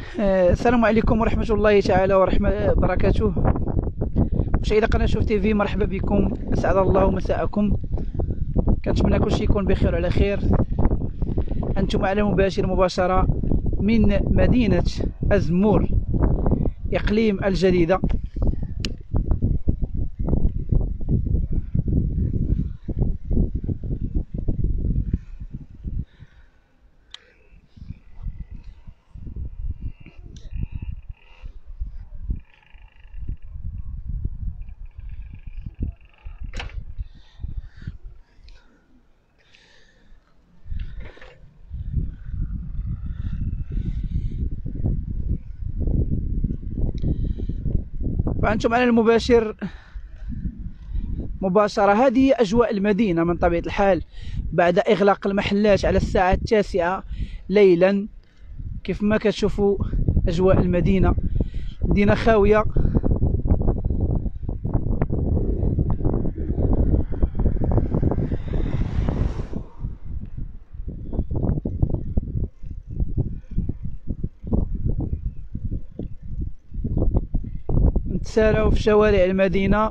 السلام عليكم ورحمة الله تعالى ورحمة بركاته. مشاهدي قناة شوف تيفي، مرحبا بكم، أسعد الله مساءكم. كنتمنى كلشي يكون بخير وعلى خير. أنتم على مباشر مباشرة من مدينة أزمور، إقليم الجديدة. فأنتم على المباشر مباشرة. هذه أجواء المدينة من طبيعة الحال بعد إغلاق المحلات على الساعة 9 ليلا. كيف ما كتشوفوا أجواء المدينة، مدينة خاوية. نتساراو في شوارع المدينة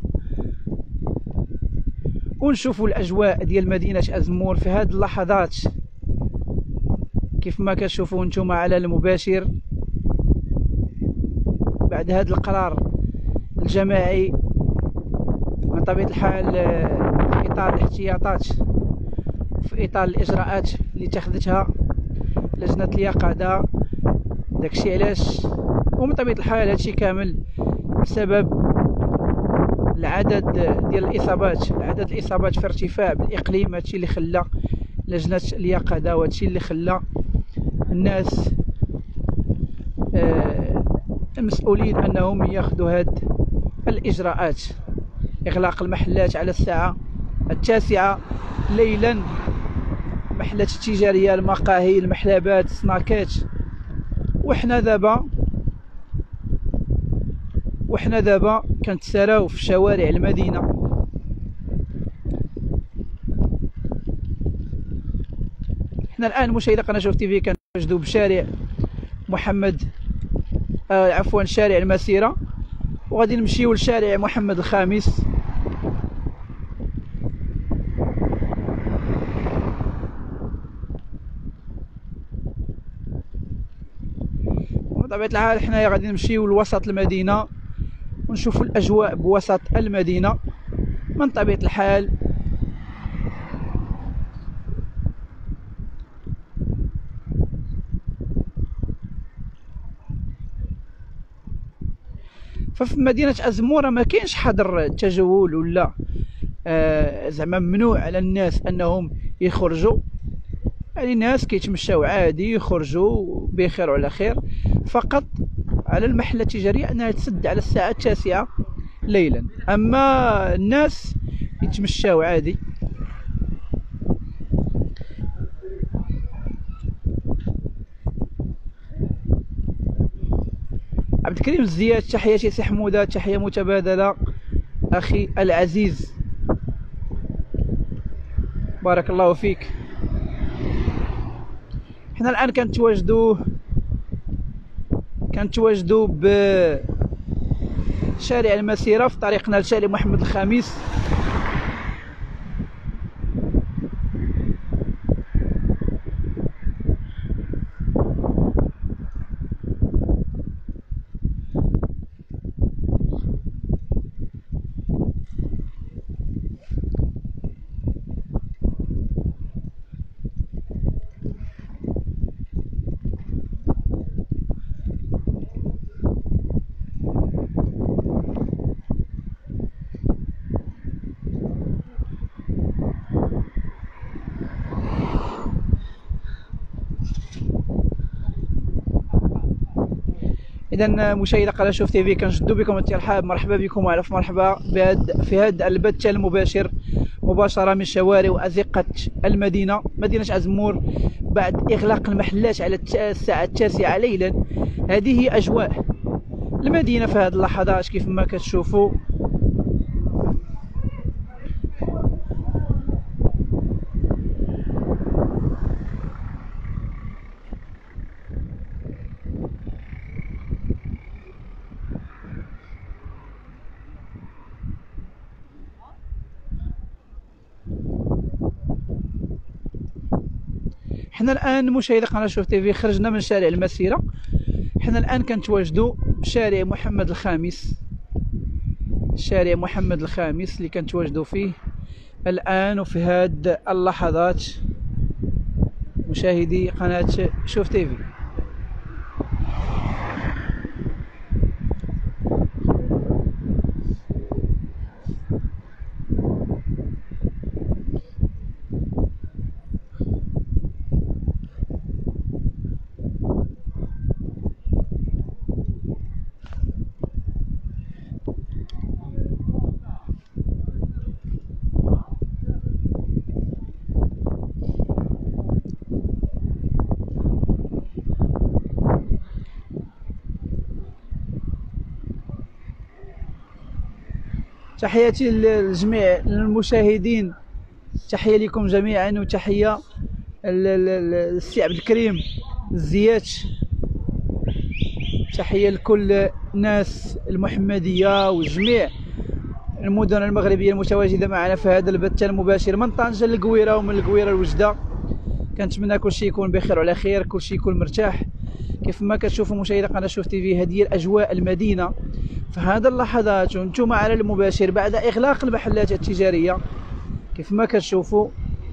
ونشوفوا الأجواء ديال مدينة أزمور في هذه اللحظات. كيف ما كتشوفوا نتوما على المباشر بعد هذا القرار الجماعي من طبيعة الحال، في إطار الاحتياطات، في إطار الإجراءات اللي اتخذتها لجنة اليقظة. داكشي علاش، ومن طبيعة الحال هادشي كامل بسبب العدد ديال الإصابات، عدد الإصابات في ارتفاع بالإقليم. هادشي اللي خلى لجنة اليقظة، وهادشي اللي خلى الناس المسؤولين أنهم ياخذوا هاد الإجراءات. إغلاق المحلات على الساعة 9 ليلا، المحلات التجارية، المقاهي، المحلبات، السناكات. وحنا دابا كنتساراو في شوارع المدينة. حنا الآن مشاهدي قناة شوف تيفي كنتواجدوا بشارع محمد عفوا شارع المسيرة، وغادي نمشيو لشارع محمد الخامس. بطبيعة الحال حنايا غادي نمشيو لوسط المدينة ونشوفوا الأجواء بوسط المدينة. من طبيعة الحال ففي مدينة أزمورة ما كاينش حظر تجول ولا زعما ممنوع على الناس أنهم يخرجوا. يعني الناس كيتمشاو عادي، يخرجوا بخير وعلى خير. فقط على المحلة التجارية أنها تسد على الساعة 9 ليلا، أما الناس يتمشاو عادي. عبد الكريم الزيات، تحياتي سي حمودة، تحية متبادلة أخي العزيز، بارك الله فيك. حنا الآن كنتواجدوا بشارع المسيرة في طريقنا لشارع محمد الخامس. اذا مشاهدي قناه شوف تيفي، كنجدوا بكم الترحاب. مرحبا بكم والف مرحبا في هذا البث المباشر مباشره من شوارع وازقه المدينه، مدينه أزمور، بعد اغلاق المحلات على الساعه 9 ليلا. هذه هي اجواء المدينه في هذه اللحظات كيف ما كتشوفوا. حنا الان مشاهدي قناه شوف تيفي خرجنا من شارع المسيره. حنا الان كنتواجدوا بشارع محمد الخامس، شارع محمد الخامس اللي كنتواجدوا فيه الان وفي هاد اللحظات مشاهدي قناه شوف تيفي. تحياتي لجميع المشاهدين، تحية لكم جميعا، وتحية للسي عبد الكريم الزيات، تحية لكل الناس المحمدية وجميع المدن المغربية المتواجدة معنا في هذا البث المباشر من طنجة للقويرة ومن القويرة لوجدة. كنتمنى كلشي يكون بخير وعلى خير، كلشي يكون مرتاح. كيف ما كتشوفوا مشاهدي قناه شوف تيفي، هذه هي الاجواء المدينه في هذا اللحظات وانتم على المباشر بعد اغلاق المحلات التجاريه كيف ما كتشوفوا.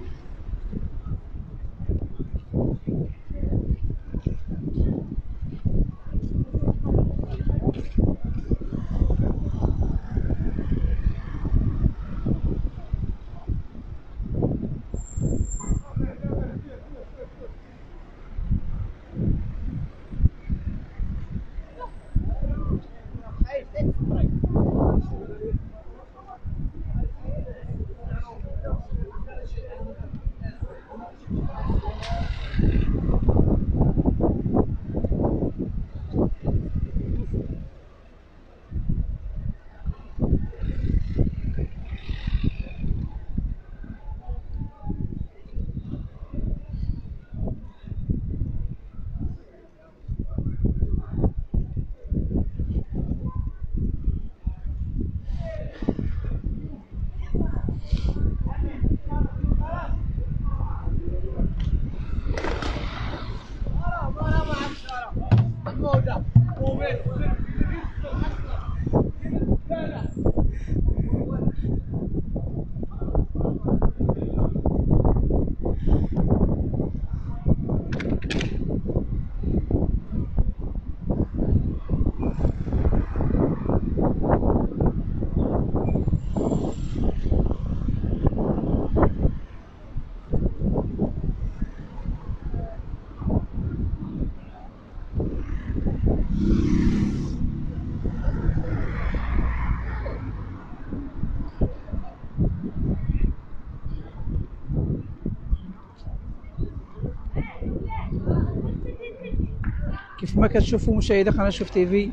كيف ما كتشوفوا مشاهدي قناه شوف تيفي،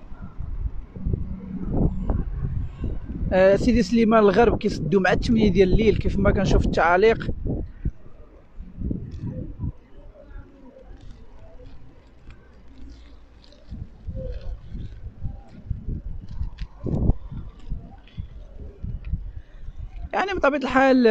سيدي سليمان الغرب كيسدوا مع 8 ديال الليل كيف ما كنشوف التعاليق. يعني بطبيعه الحال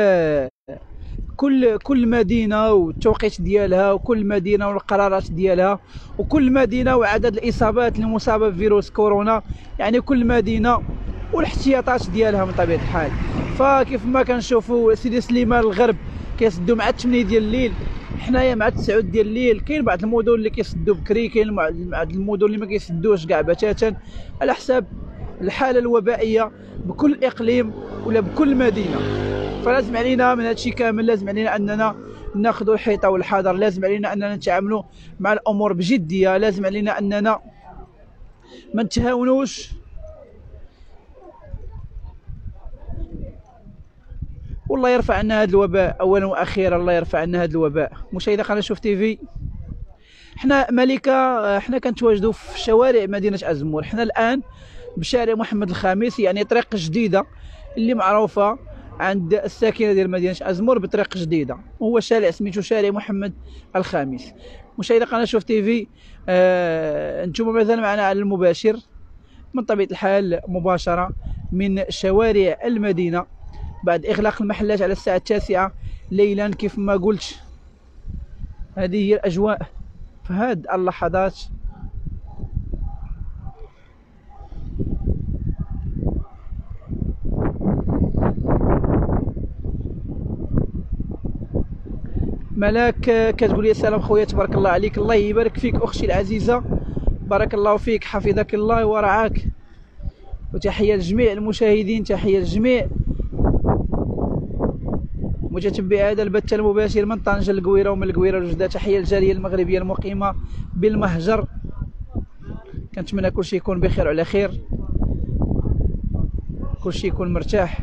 كل مدينه والتوقيت ديالها، وكل مدينه والقرارات ديالها، وكل مدينه وعدد الاصابات المصابه بفيروس كورونا، يعني كل مدينه والاحتياطات ديالها من طبيعه الحال. فكيف ما كنشوفوا سيدي سليمان الغرب كيسدوا مع 8 ديال الليل، حنايا مع 9 ديال الليل. كاين بعض المدن اللي كيسدوا بكري، كاين بعض المدن اللي ما كيسدوش كاع بتاتا، على حساب الحاله الوبائيه بكل اقليم ولا بكل مدينه. فلازم علينا من هادشي كامل، لازم علينا اننا ناخذوا الحيطه والحذر، لازم علينا اننا نتعاملوا مع الامور بجديه، لازم علينا اننا ما نتهاونوش والله يرفع عنا هذا الوباء. اولا واخيرا الله يرفع عنا هذا الوباء. مشاهدي قناه شوف تيفي، حنا ملكه، حنا كنتواجدوا في شوارع مدينه أزمور. حنا الان بشارع محمد الخامس، يعني طريق جديده اللي معروفه عند الساكنه ديال مدينه أزمور بطريق جديده، وهو شارع سميتو شارع محمد الخامس. مشاهدي قناه شوف تيفي، انتم مثلا معنا على المباشر من طبيعه الحال مباشره من شوارع المدينه بعد اغلاق المحلات على الساعه 9 ليلا كيف ما قلت. هذه هي الأجواء في هاد اللحظات. ملاك كتقول لي السلام خويا، تبارك الله عليك، الله يبارك فيك اختي العزيزه، بارك الله فيك، حفظك الله ورعاك. وتحيه لجميع المشاهدين، تحيه لجميع متتبعي هذا البث المباشر من طنجة القويره ومن القويره لوجده. تحيه للجاليه المغربيه المقيمه بالمهجر، كنتمنى كلشي يكون بخير وعلى خير، كلشي يكون مرتاح.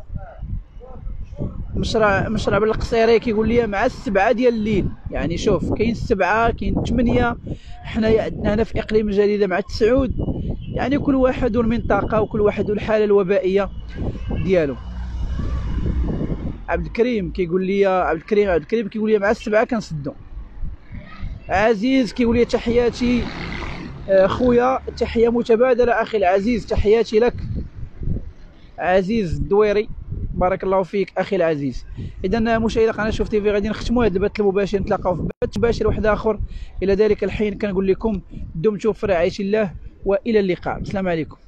مشرع بن القصيري كيقول لي مع 7 ديال الليل، يعني شوف كاين 7 كاين 8، حنايا عندنا هنا في اقليم الجديده مع 9، يعني كل واحد والمنطقه وكل واحد والحاله الوبائيه ديالو. عبد الكريم كيقول لي عبد الكريم كيقول لي مع 7 كنسدو. عزيز كيقول لي تحياتي خويا، تحيه متبادله اخي العزيز، تحياتي لك عزيز الدويري، بارك الله فيك اخي العزيز. اذا مشاهدي قناه شوف تيفي غادي نختموا هذا البث المباشر، نتلاقاو في بث مباشر واحد اخر. الى ذلك الحين كنقول لكم دمتم في رعايه الله والى اللقاء، السلام عليكم.